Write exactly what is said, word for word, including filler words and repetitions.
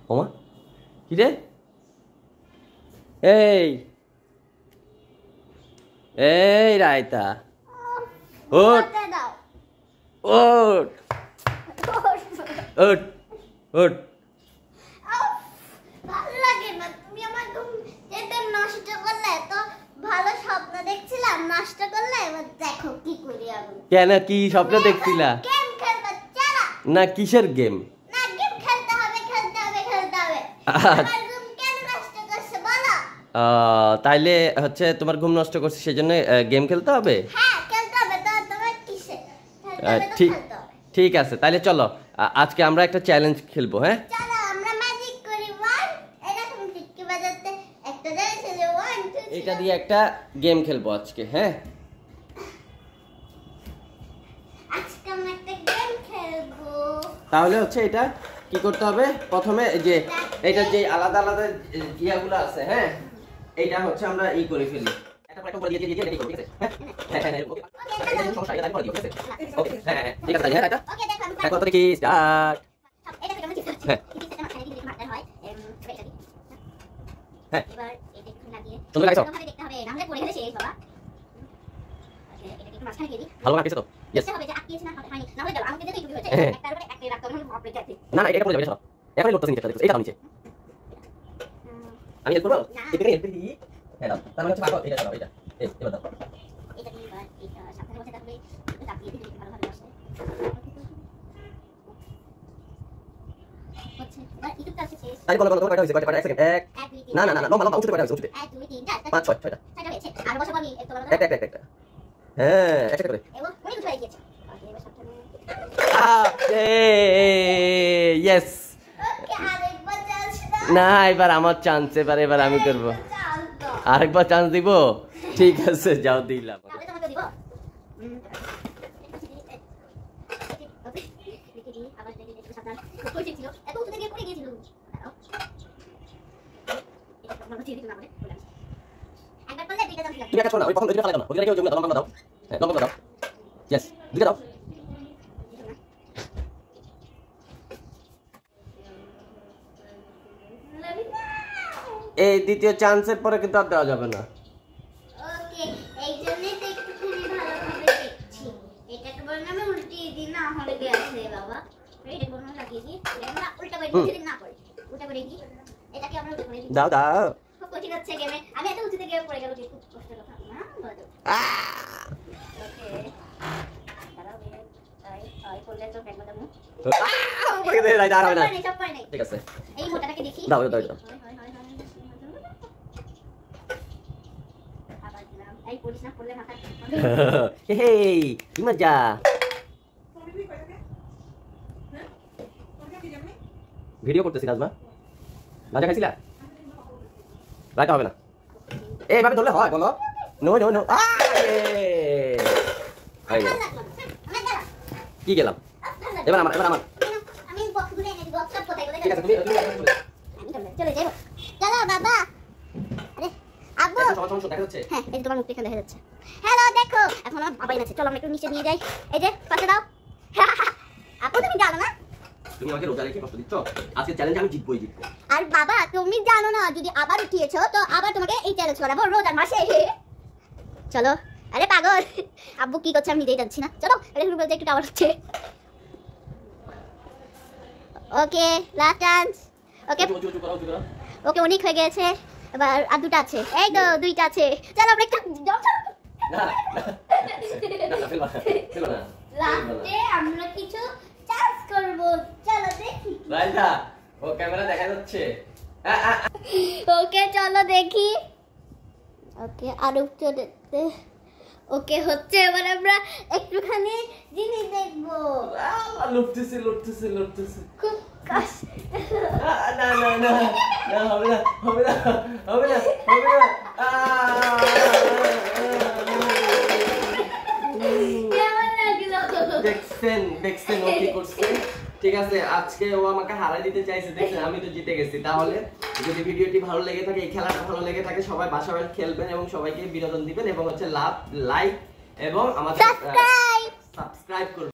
ওমা কি রে এই এই রায়তা ওঠ ওঠ ওঠ ওঠ ভালো লাগে না তুমি আমার ঘুম এটা নষ্ট করলে তো ভালো স্বপ্ন দেখছিলাম নষ্ট করলে এবার দেখো কি করি আমি কেন কি স্বপ্ন দেখছিলা গেম খেলতে চলা না কিসের গেম না গেম খেলতে হবে খেলতে হবে খেলতে হবে আমার ঘুম কেন নষ্ট করছে বলো তাইলে হচ্ছে তোমার ঘুম নষ্ট করছে সেজন্য গেম খেলতে হবে হ্যাঁ খেলতে হবে তো তোমার কিসে ঠিক ঠিক আছে তাইলে চলো আজকে আমরা একটা চ্যালেঞ্জ খেলবো হ্যাঁ চলো আমরা ম্যাজিক করি ওয়ান এরকম টিকি বাজাতে একটা জায়গায় চলে ওয়ান টু এটা দিয়ে একটা গেম খেলবো আজকে হ্যাঁ আজকে আমরা একটা গেম খেলবো তাহলে হচ্ছে এটা কি করতে হবে প্রথমে যে এটা যে আলাদা আলাদা ইয়াগুলো আছে হ্যাঁ এইটা হচ্ছে আমরা ই করে ফেলি একটা পর একটা করে দিয়ে দিয়ে দিয়ে রেডি করব ঠিক আছে হ্যাঁ হ্যাঁ ওকে এটা কিন্তু সমস্যা এটা করে দিও ঠিক আছে ওকে হ্যাঁ হ্যাঁ ঠিক আছে হ্যাঁ এটা ওকে দেখো আমি এখন তো কি স্টার্ট এটা থেকে আমরা চিপস হ্যাঁ চিপসটা মাথায় দিয়ে মারতে হয় এম এটা দি হ্যাঁ এবার এটা একটু লাগিয়ে তুমি লাগাইছো ভাবে দেখতে হবে না হলে পড়ে গেলে শেষ বাবা ওকে এটা একটু মাঝখানে দিয়ে দি ভালো লাগছে তো यस হবে যে আটকিয়েছে না হয়নি না হলে দাও আমাকে দিতে একটু হয়েছে একটার উপরে একটা রাখতে হবে অপরে যাচ্ছে না না এটা পড়ে যাবে চলো এখনই লোডটা নিচে দেখো এটা নিচে আমি এর করব এটা এর দিই হ্যাঁ দাও তার মানে হচ্ছে ভালো এটা দাও এটা এই এবার দাও এটা দিয়ে এবার এটা সাথে বসে থাকবে একটু চাপিয়ে দিলে ভালো ভাবে আসে হচ্ছে এবার একটু কাছে শেষ তাই বলো বলো কয়টা হইছে কয়টা এক সেকেন্ড এক না না না লম্বা লম্বা উঠতে কয়টা হইছে উঠতে এক দুই তিন চার পাঁচ ছয় ছয়টা ছয়টা হয়েছে আর বসে আমি একটু বলো একটা একটা একটা হ্যাঁ একটা করে এবং অনেক উঠে গিয়েছে ওকে এবার সাবধানে ইয়েস ওকে আরেকবার চান্স না এবার আমার চান্স এবার এবার আমি করব আরেকবার চান্স দিব ঠিক আছে যাও দিলাম তাহলে তোমাকে দিব আবার দেখি একটু সাবধান কই ছিল এত উঠে গিয়ে পড়ে গিয়েছিল এটা তোমার ছেড়ে দিলাম আমরা একবার করলে দুইটা চান্স তুমি একটা করো না ওই প্রথম দুইটা ফেলে দাও ওইটা কেউ জমি লম্বা দাও হ্যাঁ লম্বা দাও यस দুইটা দাও এই দ্বিতীয় চান্সের পরে কিন্তু আর দেওয়া যাবে না ওকে এই জন্যই তো একটু খুবই ভালোভাবে দেখছি এটাকে বললাম আমি উল্টিয়ে দিই না হলে গেছে বাবা এটা বললাম লাগিয়ে দিই আমরা উল্টা করে দিই না করে উল্টা করে দিই এটাকে আমরা উল্টা করে দিই দাও দাও খুব কঠিন হচ্ছে গেমে আমি এত উঁচুতে গিয়ে পড়ে গেল খুব কষ্টের কথা না বলো ওকে দাঁড়াও এই এই করলে তো ব্যাগ বাঁধাবো ওকে দে রাইট আর হবে না সব পাই নাই ঠিক আছে এই মোটাটাকে দেখি দাও দাও দাও আবার দিলাম এই পুলিশ না করলে মাথা হে কি মজা ভিডিও করতেছি রাজমা রাজা খাইছিলা রাজা হবে না এইভাবে ধরলে হয় বলো নো নো নো কি গেলাম এবার আমার এবার আমার আমি বক্স ঘুরে এনে দিব সব কোথায় কোথায় ঠিক আছে তুমি তুমি আমি চলে যাবো চলো বাবা আরে আব্বু সমস্যা দেখা যাচ্ছে হ্যাঁ এই তোমার মুখটা এখানে দেখা যাচ্ছে হ্যালো দেখো এখন আমার বাবাই আছে চলো আমরা একটু নিচে নিয়ে যাই এই যে পাশে দাও আপু তুমি জানো না তুমি আমাকে রোজা রেখে কষ্ট দিচ্ছ আজকে চ্যালেঞ্জ আমি জিতবই জিতবো আর বাবা তুমি জানো না যদি আবার উঠিয়েছো তো আবার তোমাকে এই চ্যালেঞ্জ করাবো রোজার মাসে চলো আরে পাগল আব্বু কি করছে আমি নিজেই জানছি না চলো এটা শুরু করতে একটু টাওয়ার হচ্ছে ওকে লাস্ট চান্স ওকে ওকে অনেক হয়ে গেছে এবার আর দুটো আছে এই তো দুইটা আছে চলো আমরা একটু না না ফেলবা ফেলবা না লাস্টে আমরা কিছু চান্স করব চলো দেখি রাইজা ও ক্যামেরা দেখা যাচ্ছে ওকে চলো দেখি ওকে আর একটু দেখতে ওকে হচ্ছে এবার আমরা একটুখানি জিনিস দেখবো লুটতেছে লুটতেছে লুটতেছে খুব কষ্ট না না না না হবে না হবে না হবে না হবে না কেমন লাগলো দেখছেন দেখছেন ও কি করছে ঠিক আছে আজকে ও আমাকে হারাই দিতে চাইছে দেখছেন আমি তো জিতে গেছি তাহলে যদি ভিডিওটি ভালো লেগে থাকে এই খেলাটা ভালো লেগে থাকে সবাই বাসায় খেলবেন এবং সবাইকে বিনোদন দিবেন এবং হচ্ছে লাভ লাইক এবং আমাদের সাবস্ক্রাইব সাবস্ক্রাইব করবেন।